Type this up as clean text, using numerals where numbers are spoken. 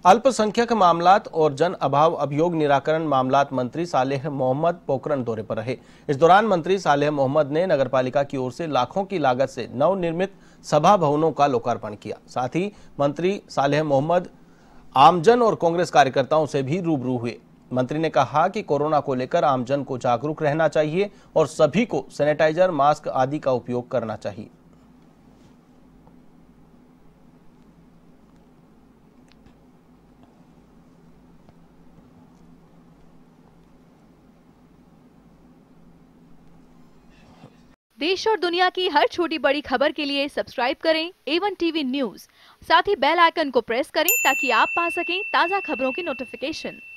अल्पसंख्यक मामलात और जन अभाव अभियोग निराकरण मामलात मंत्री सालेह मोहम्मद पोखरण दौरे पर रहे। इस दौरान मंत्री सालेह मोहम्मद ने नगरपालिका की ओर से लाखों की लागत से नवनिर्मित सभा भवनों का लोकार्पण किया। साथ ही मंत्री सालेह मोहम्मद आमजन और कांग्रेस कार्यकर्ताओं से भी रूबरू हुए। मंत्री ने कहा कि कोरोना को लेकर आमजन को जागरूक रहना चाहिए और सभी को सैनिटाइजर, मास्क आदि का उपयोग करना चाहिए। देश और दुनिया की हर छोटी बड़ी खबर के लिए सब्सक्राइब करें A1 टीवी न्यूज़। साथ ही बेल आइकन को प्रेस करें ताकि आप पा सकें ताज़ा खबरों की नोटिफिकेशन।